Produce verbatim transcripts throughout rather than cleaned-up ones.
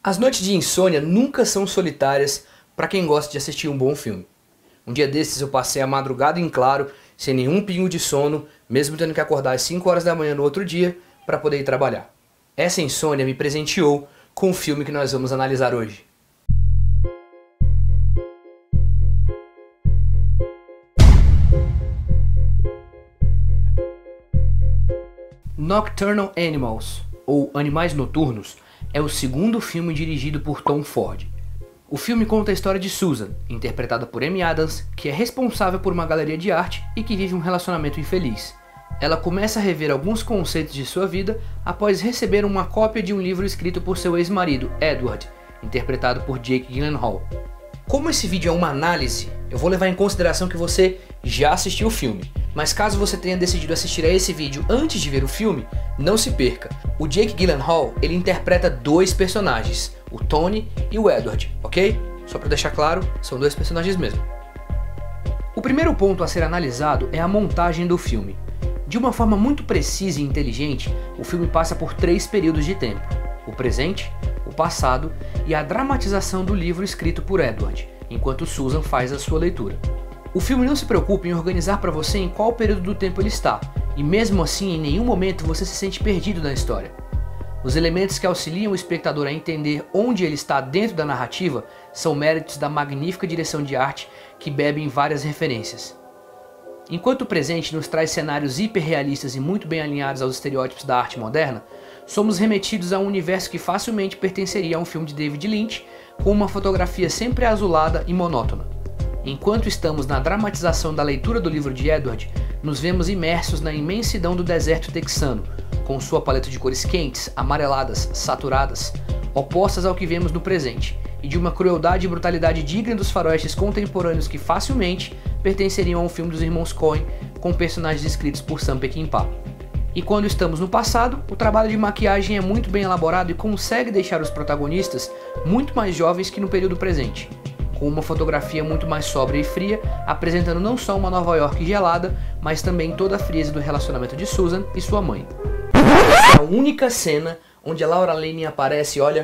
As noites de insônia nunca são solitárias para quem gosta de assistir um bom filme. Um dia desses eu passei a madrugada em claro, sem nenhum pingo de sono, mesmo tendo que acordar às cinco horas da manhã no outro dia para poder ir trabalhar. Essa insônia me presenteou com o filme que nós vamos analisar hoje. Nocturnal Animals, ou Animais Noturnos, é o segundo filme dirigido por Tom Ford. O filme conta a história de Susan, interpretada por Amy Adams, que é responsável por uma galeria de arte e que vive um relacionamento infeliz. Ela começa a rever alguns conceitos de sua vida após receber uma cópia de um livro escrito por seu ex-marido, Edward, interpretado por Jake Gyllenhaal. Como esse vídeo é uma análise, eu vou levar em consideração que você já assistiu o filme. Mas caso você tenha decidido assistir a esse vídeo antes de ver o filme, não se perca. O Jake Gyllenhaal, ele interpreta dois personagens, o Tony e o Edward, ok? Só para deixar claro, são dois personagens mesmo. O primeiro ponto a ser analisado é a montagem do filme. De uma forma muito precisa e inteligente, o filme passa por três períodos de tempo: o presente, o passado e a dramatização do livro escrito por Edward, enquanto Susan faz a sua leitura. O filme não se preocupa em organizar para você em qual período do tempo ele está, e mesmo assim em nenhum momento você se sente perdido na história. Os elementos que auxiliam o espectador a entender onde ele está dentro da narrativa são méritos da magnífica direção de arte que bebe em várias referências. Enquanto o presente nos traz cenários hiperrealistas e muito bem alinhados aos estereótipos da arte moderna, somos remetidos a um universo que facilmente pertenceria a um filme de David Lynch, com uma fotografia sempre azulada e monótona. Enquanto estamos na dramatização da leitura do livro de Edward, nos vemos imersos na imensidão do deserto texano, com sua paleta de cores quentes, amareladas, saturadas, opostas ao que vemos no presente, e de uma crueldade e brutalidade digna dos faroestes contemporâneos que facilmente pertenceriam a um filme dos irmãos Coen, com personagens escritos por Sam Peckinpah. E quando estamos no passado, o trabalho de maquiagem é muito bem elaborado e consegue deixar os protagonistas muito mais jovens que no período presente, com uma fotografia muito mais sóbria e fria, apresentando não só uma Nova York gelada, mas também toda a frieza do relacionamento de Susan e sua mãe. Essa é a única cena onde a Laura Linney aparece, olha,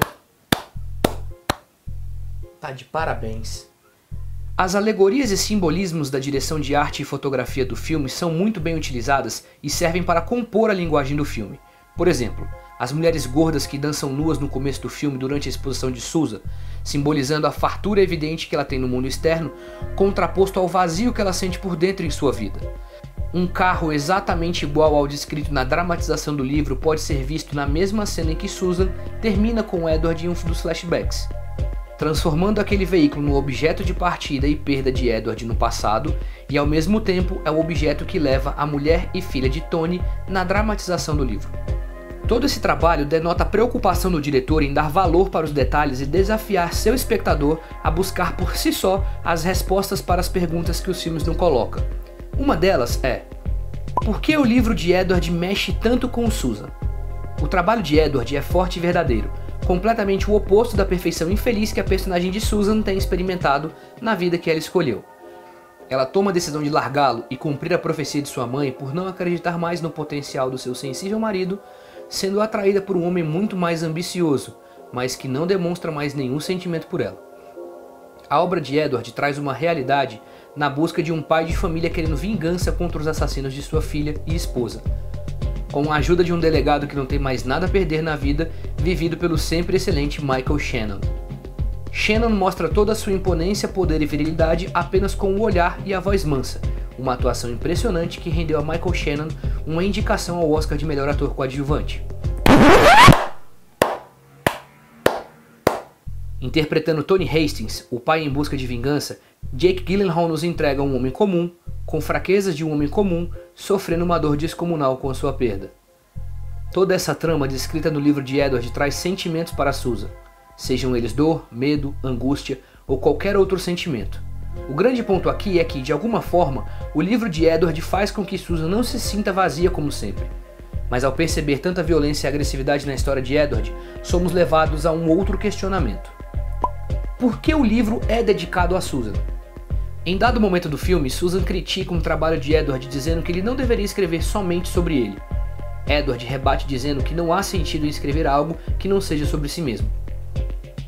tá de parabéns. As alegorias e simbolismos da direção de arte e fotografia do filme são muito bem utilizadas e servem para compor a linguagem do filme. Por exemplo, as mulheres gordas que dançam nuas no começo do filme durante a exposição de Susan, simbolizando a fartura evidente que ela tem no mundo externo, contraposto ao vazio que ela sente por dentro em sua vida. Um carro exatamente igual ao descrito na dramatização do livro pode ser visto na mesma cena em que Susan termina com Edward em um dos flashbacks, transformando aquele veículo no objeto de partida e perda de Edward no passado, e ao mesmo tempo é o objeto que leva a mulher e filha de Tony na dramatização do livro. Todo esse trabalho denota a preocupação do diretor em dar valor para os detalhes e desafiar seu espectador a buscar por si só as respostas para as perguntas que os filmes não colocam. Uma delas é: por que o livro de Edward mexe tanto com Susan? O trabalho de Edward é forte e verdadeiro, completamente o oposto da perfeição infeliz que a personagem de Susan tem experimentado na vida que ela escolheu. Ela toma a decisão de largá-lo e cumprir a profecia de sua mãe por não acreditar mais no potencial do seu sensível marido, sendo atraída por um homem muito mais ambicioso, mas que não demonstra mais nenhum sentimento por ela. A obra de Edward traz uma realidade na busca de um pai de família querendo vingança contra os assassinos de sua filha e esposa, com a ajuda de um delegado que não tem mais nada a perder na vida, vivido pelo sempre excelente Michael Shannon. Shannon mostra toda a sua imponência, poder e virilidade apenas com o olhar e a voz mansa, uma atuação impressionante que rendeu a Michael Shannon uma indicação ao Oscar de melhor ator coadjuvante. Interpretando Tony Hastings, o pai em busca de vingança, Jake Gyllenhaal nos entrega um homem comum, com fraquezas de um homem comum, sofrendo uma dor descomunal com a sua perda. Toda essa trama descrita no livro de Edward traz sentimentos para Susan, sejam eles dor, medo, angústia ou qualquer outro sentimento. O grande ponto aqui é que, de alguma forma, o livro de Edward faz com que Susan não se sinta vazia como sempre. Mas ao perceber tanta violência e agressividade na história de Edward, somos levados a um outro questionamento. Por que o livro é dedicado a Susan? Em dado momento do filme, Susan critica um trabalho de Edward dizendo que ele não deveria escrever somente sobre ele. Edward rebate dizendo que não há sentido em escrever algo que não seja sobre si mesmo.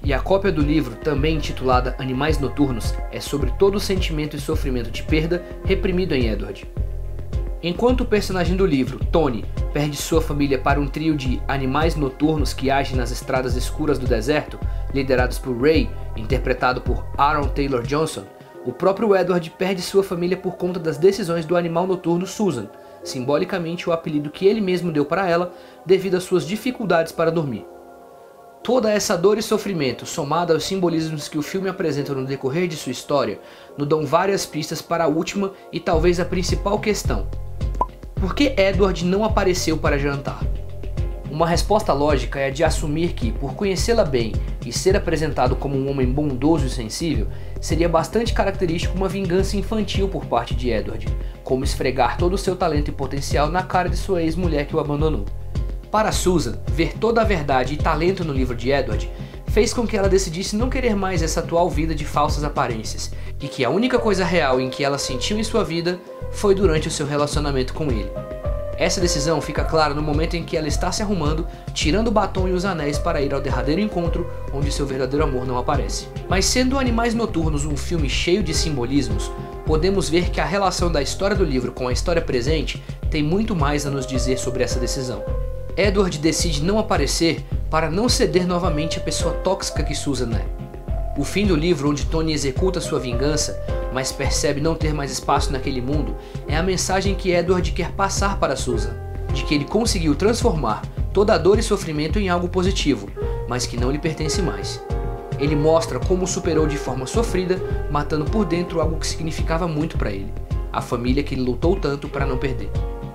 E a cópia do livro, também intitulada Animais Noturnos, é sobre todo o sentimento e sofrimento de perda reprimido em Edward. Enquanto o personagem do livro, Tony, perde sua família para um trio de animais noturnos que agem nas estradas escuras do deserto, liderados por Ray, interpretado por Aaron Taylor Johnson, o próprio Edward perde sua família por conta das decisões do animal noturno Susan, simbolicamente o apelido que ele mesmo deu para ela devido às suas dificuldades para dormir. Toda essa dor e sofrimento, somada aos simbolismos que o filme apresenta no decorrer de sua história, nos dão várias pistas para a última e talvez a principal questão. Por que Edward não apareceu para jantar? Uma resposta lógica é a de assumir que, por conhecê-la bem e ser apresentado como um homem bondoso e sensível, seria bastante característico uma vingança infantil por parte de Edward, como esfregar todo o seu talento e potencial na cara de sua ex-mulher que o abandonou. Para Susan, ver toda a verdade e talento no livro de Edward fez com que ela decidisse não querer mais essa atual vida de falsas aparências, e que a única coisa real em que ela sentiu em sua vida foi durante o seu relacionamento com ele. Essa decisão fica clara no momento em que ela está se arrumando, tirando o batom e os anéis para ir ao derradeiro encontro, onde seu verdadeiro amor não aparece. Mas sendo Animais Noturnos um filme cheio de simbolismos, podemos ver que a relação da história do livro com a história presente tem muito mais a nos dizer sobre essa decisão. Edward decide não aparecer para não ceder novamente à pessoa tóxica que Susan é. O fim do livro, onde Tony executa sua vingança, mas percebe não ter mais espaço naquele mundo, é a mensagem que Edward quer passar para Susan, de que ele conseguiu transformar toda a dor e sofrimento em algo positivo, mas que não lhe pertence mais. Ele mostra como superou de forma sofrida, matando por dentro algo que significava muito para ele, a família que ele lutou tanto para não perder.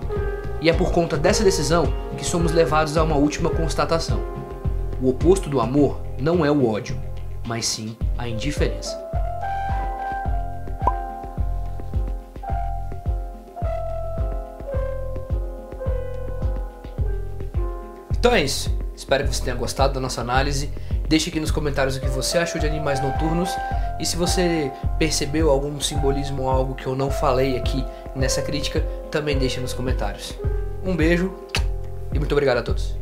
E é por conta dessa decisão que somos levados a uma última constatação. O oposto do amor não é o ódio, mas sim a indiferença. Então é isso. Espero que você tenha gostado da nossa análise. Deixe aqui nos comentários o que você achou de Animais Noturnos. E se você percebeu algum simbolismo ou algo que eu não falei aqui nessa crítica, também deixe nos comentários. Um beijo e muito obrigado a todos.